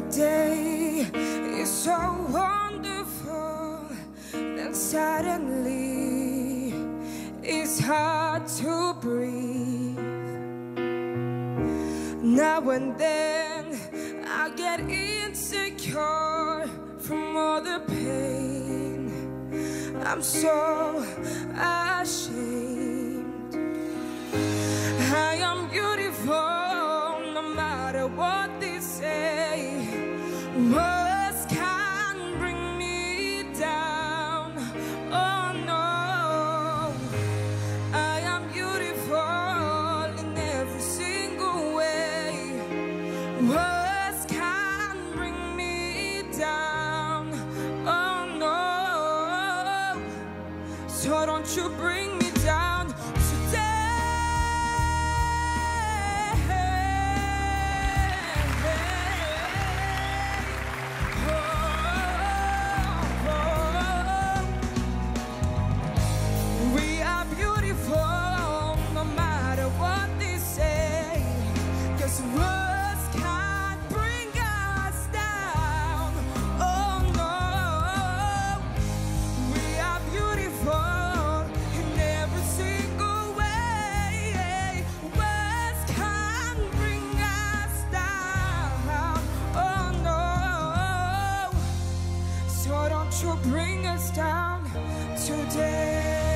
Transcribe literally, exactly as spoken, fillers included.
day is so wonderful, then suddenly it's hard to breathe. Now and then I get insecure from all the pain. I'm so ashamed. I am beautiful no matter what they say. Words can bring me down. Oh no, I am beautiful in every single way. Words can bring me down. Oh no, so don't you bring me down today. So don't you bring us down today.